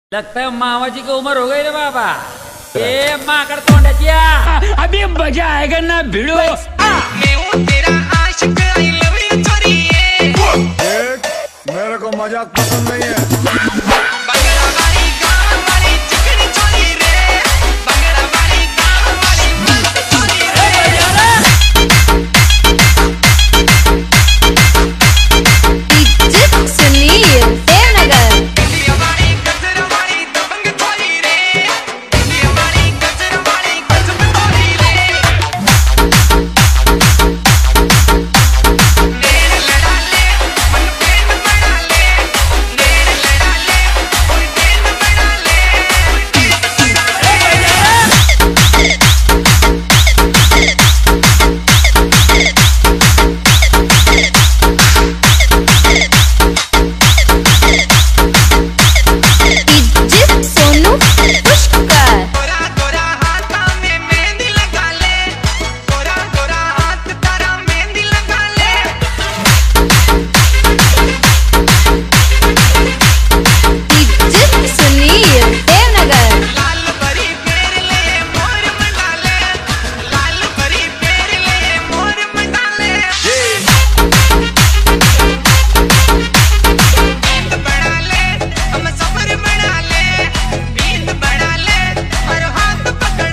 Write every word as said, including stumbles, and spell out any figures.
लगता है मामा जी की उम्र हो गई रे बाबा। ए माँ कर तो अभी मजा आएगा ना भिड़ो। मैं हूँ तेरा आशिक, I love you छोरी ये। देख, मेरे को मजाक पसंद नहीं है। बंगड़ा वाली गाँव वाली चिकनी छोरी रे, बंगड़ा वाली गाँव वाली मस्त छोरी रे। डीजे सुनील देवनगर। इंडिया वाली गजर वाली दबंग छोरी रे, इंडिया वाली गजर वाली गजब छोरी रे। नेर लड़ा ले, मन पेन बना ले, नेर लड़ा ले, कोई पेन बना ले, कोई पेन बना ले। डीजे सोनू पुष्कर। गोरा गोरा हाथा में मेहंदी लगा ले, गोरा गोरा हाथ तारा मेहंदी लगा ले। डीजे सुनील देवनगर। लाल परी फेर ले मोर मंडा ले, लाल परी फेर ले मोर मंडा ले। नींद बढ़ा ले, हम सफर बढ़ा ले, नींद बढ़ा ले और हाथ पकड़